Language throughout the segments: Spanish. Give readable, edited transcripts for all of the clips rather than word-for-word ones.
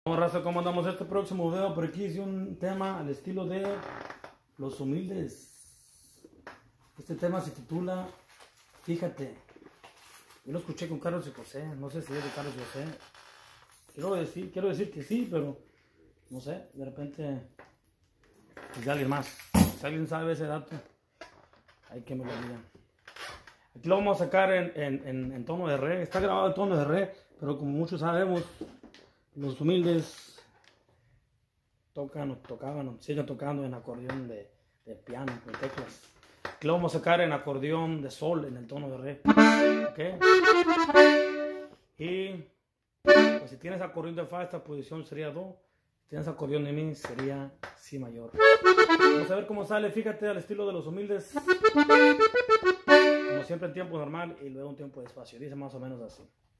Bueno, raza, ¿cómo andamos? Este próximo video por aquí hice un tema al estilo de Los Humildes. Este tema se titula Fíjate. Yo lo escuché con Carlos y José, no sé si es de Carlos y José. Quiero decir que sí, pero no sé, de repente es de alguien más. Si alguien sabe ese dato, hay que me lo digan. Aquí lo vamos a sacar en tono de re. Está grabado en tono de re, pero como muchos sabemos, Los Humildes siguen tocando en acordeón de piano, con teclas. Aquí lo vamos a sacar en acordeón de sol, en el tono de re. ¿Ok? Y pues, si tienes acordeón de fa, esta posición sería do. Si tienes acordeón de mi, sería si mayor. Vamos a ver cómo sale, fíjate, al estilo de Los Humildes. Como siempre en tiempo normal y luego un tiempo de espacio. Dice más o menos así.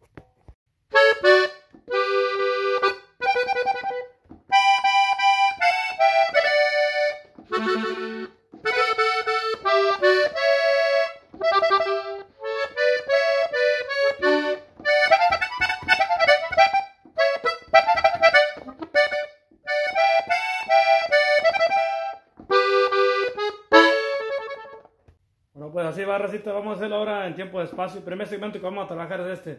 Bueno, pues así va, racita. Vamos a hacerlo ahora en tiempo de espacio. El primer segmento que vamos a trabajar es este.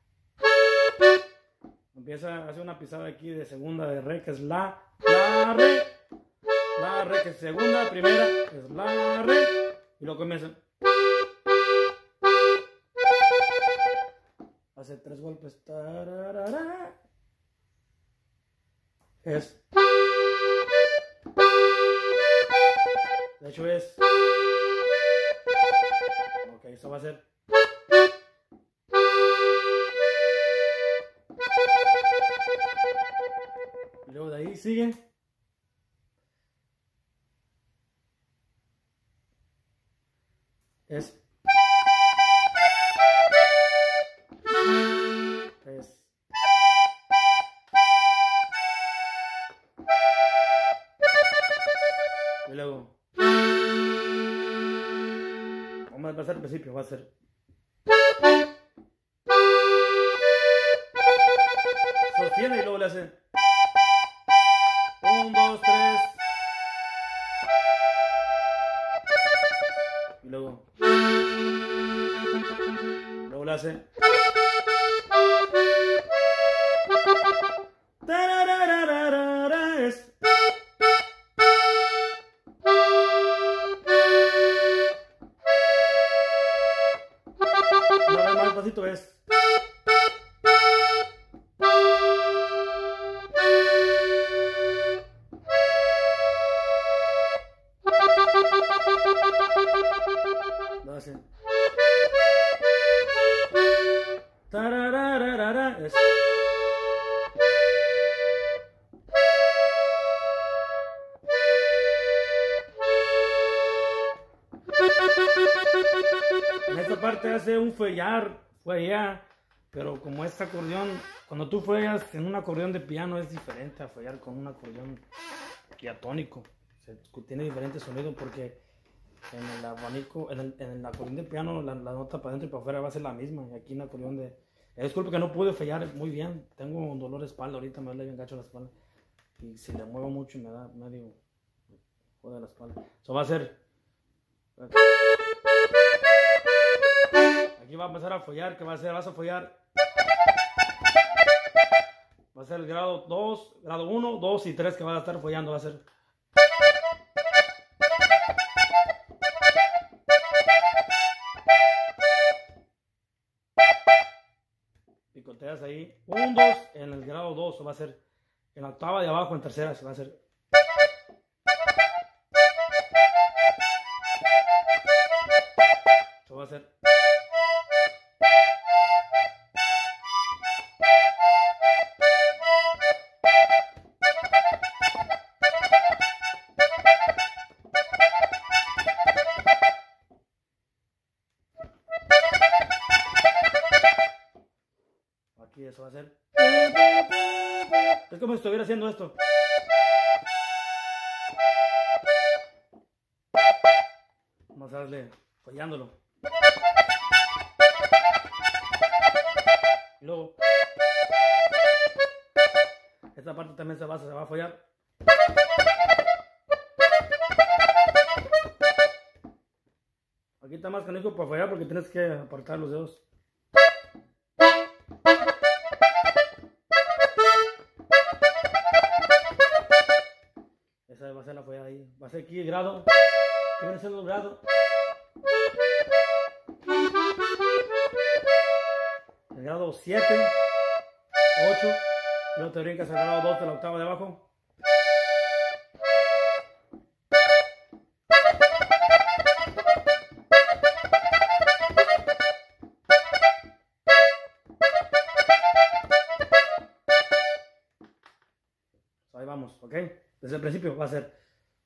Empieza a hacer una pisada aquí de segunda de re, que es la, re. La, re, que es segunda, primera, que es la, re. Y luego comienza. Hace 3 golpes. Tararara. Es. De hecho es. Ok, eso va a ser. Y luego de ahí sigue. Es. Y luego. Vamos a pasar al principio, va a ser. Sostiene y luego le hace 1, 2, 3 y luego le hace tararararara, es una vez más despacito, es lo hace tararararara, es en esta parte hace un fuellar, pero como este acordeón, cuando tú fuellas en un acordeón de piano es diferente a fuellar con un acordeón diatónico. Tiene diferente sonido porque en el abanico, en el acordeón de piano la nota para adentro y para afuera va a ser la misma. Y aquí en el acordeón de... disculpe que no pude fuellar muy bien, tengo un dolor de espalda, ahorita me duele bien gacho la espalda. Y si le muevo mucho me da medio jode la espalda. Eso va a ser... Aquí va a empezar a follar, que va a ser, vas a follar. Va a ser el grado 2, grado 1, 2 y 3 que vas a estar follando, va a ser. Picoteas ahí, 1, 2 en el grado 2, va a ser en la octava de abajo, en tercera, se va a hacer. Eso va a ser. Aquí eso va a ser. Es como si estuviera haciendo esto. Vamos a darle, follándolo. Y luego Esta parte también se va a fallar. Aquí está más canijo para fallar porque tienes que apartar los dedos. Esa va a ser la fallada ahí. Va a ser aquí el grado. ¿Qué viene siendo el grado? El grado 7, 8. Y luego te brincas al grado 2 de la octava de abajo. Ahí vamos, ¿ok? Desde el principio va a ser.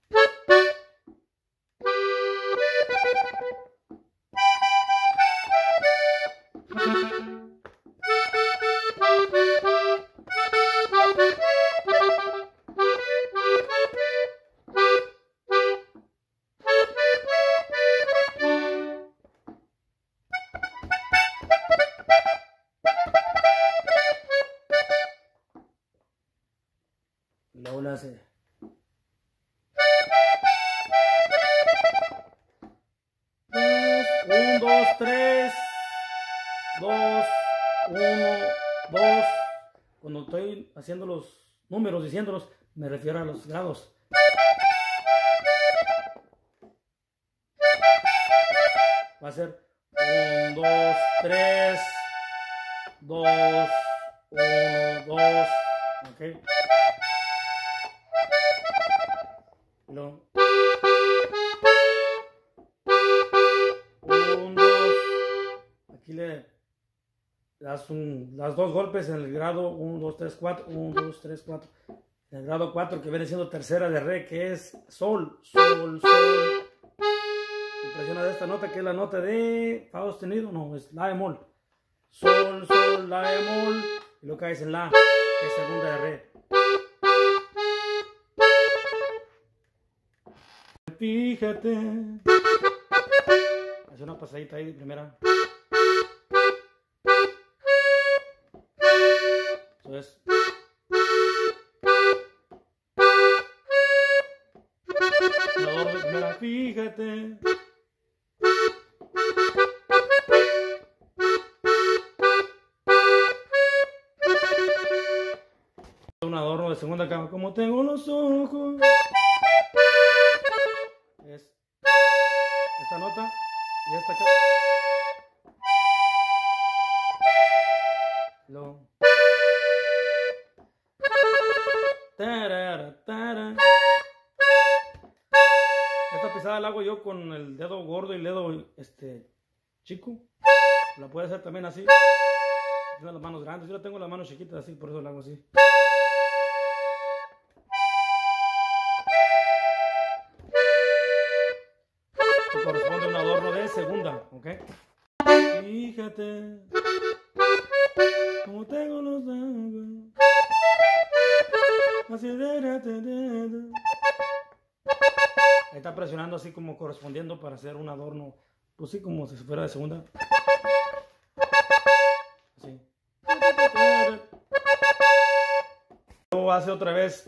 Luego le hace. 1, 2, 3, 2, 1, 2. Cuando estoy haciendo los números, diciéndolos, me refiero a los grados. Va a ser 1, 2, 3, 2, 1, 2. Ok. No. 1, 2. Aquí le das dos golpes en el grado 1, 2, 3, 4. 1, 2, 3, 4. En el grado 4 que viene siendo tercera de re, que es sol, sol, sol. Y presiona esta nota que es la nota de fa sostenido, no, es la bemol. Sol, sol, la bemol. Y lo caes en la, que es segunda de re. Fíjate. Hace una pasadita ahí de primera. Eso es. La doble primera, fíjate. Un adorno de segunda cama. Como tengo los ojos. Es esta nota y esta acá. Lo. Esta pisada la hago yo con el dedo gordo y el dedo chico. La puede hacer también así. Tiene las manos grandes. Yo la tengo las manos chiquitas así, por eso la hago así. Corresponde a un adorno de segunda, ¿ok? Fíjate como tengo los ojos. Ahí está presionando así como correspondiendo para hacer un adorno, pues sí, como si fuera de segunda. Así. Luego hace otra vez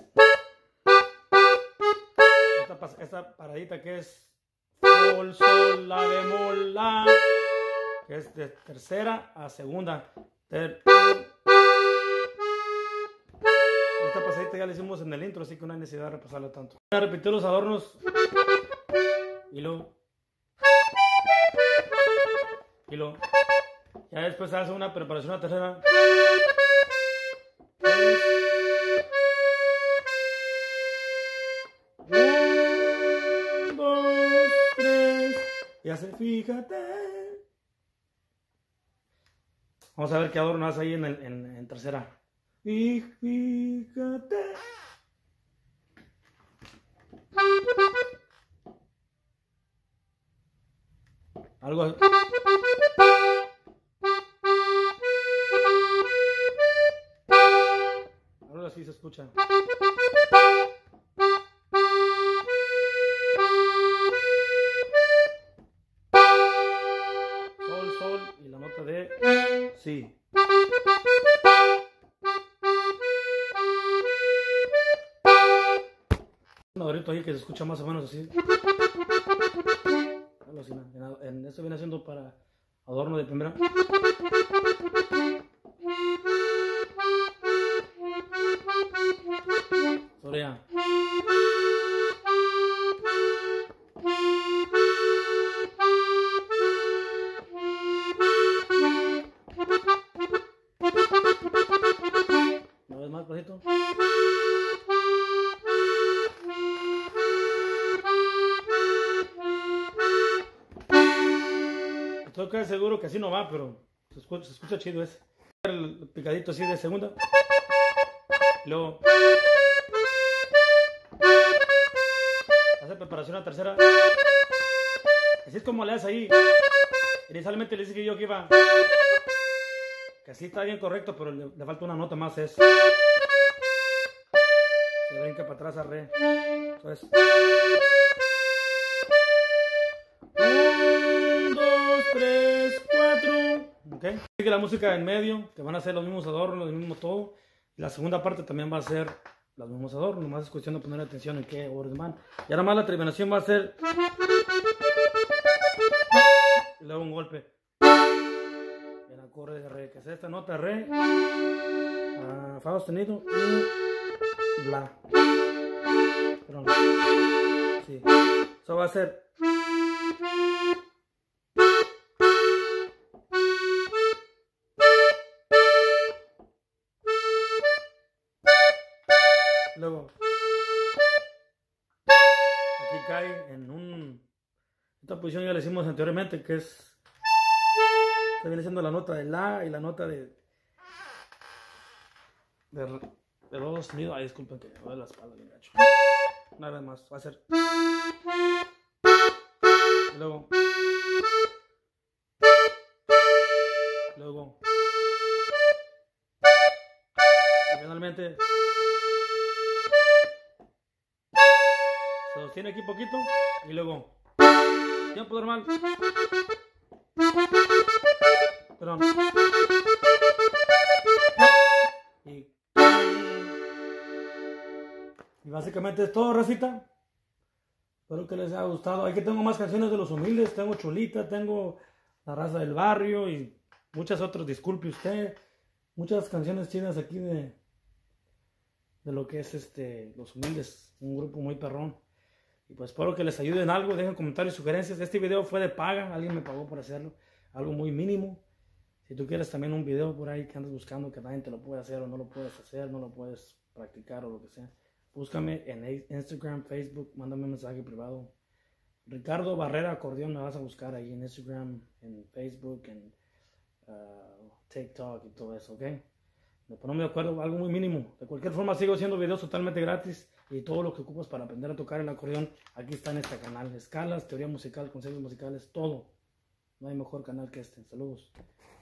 esta paradita que es sol, sol, la bemol, la, que es de tercera a segunda. Esta pasadita ya la hicimos en el intro, así que no hay necesidad de repasarla tanto. Voy a repetir los adornos y luego ya después hace una preparación a tercera. 1, 2, 3 y hace fíjate. Vamos a ver qué adorno hace ahí en tercera. Y fíjate. Algo así. Ahora sí se escucha. Sol, sol y la nota de si. adornito ahí que se escucha más o menos así. Esto viene siendo para adorno de primera. Soria. Una vez más, pasito. Estoy casi seguro que así no va, pero se escucha chido ese. El picadito así de segunda. Luego hacer preparación a tercera. Así es como le haces ahí. Inicialmente le dije yo que iba. Que así está bien correcto, pero le falta una nota más. Es. Se brinca para atrás a re. Entonces. 1, 2, 3, 4. Ok. Sigue la música en medio, que van a ser los mismos adornos, el mismo todo. Y la segunda parte también va a ser los mismos adornos. Nomás es cuestión de poner atención en qué orden van. Y ahora más la terminación va a ser. Y luego un golpe. En acorde de re, que es esta nota re. Fa sostenido y la. Perdón. Sí. Eso va a ser. Luego aquí cae en esta posición ya le hicimos anteriormente, que es que viene siendo la nota de la y la nota de do sostenido. Ay, disculpen que me duele la espalda bien gacho. Una vez más va a ser y luego y finalmente se sostiene aquí poquito y luego tiempo normal. Perdón. Y básicamente es todo, racita. Espero que les haya gustado. Aquí tengo más canciones de Los Humildes. Tengo Cholita, tengo La Raza del Barrio y muchas otras. Disculpe usted. Muchas canciones chidas aquí de lo que es Los Humildes. Un grupo muy perrón. Y pues espero que les ayude en algo. Dejen comentarios y sugerencias. Este video fue de paga. Alguien me pagó por hacerlo. Algo muy mínimo. Si tú quieres también un video por ahí que andas buscando que nadie te lo puede hacer o no lo puedes hacer, no lo puedes practicar o lo que sea, búscame en Instagram, Facebook, mándame un mensaje privado. Ricardo Barrera Acordeón me vas a buscar ahí en Instagram, en Facebook, en TikTok y todo eso, ¿ok? Me ponemos de acuerdo, algo muy mínimo. De cualquier forma sigo haciendo videos totalmente gratis y todo lo que ocupas para aprender a tocar el acordeón, aquí está en este canal. Escalas, teoría musical, consejos musicales, todo. No hay mejor canal que este. Saludos.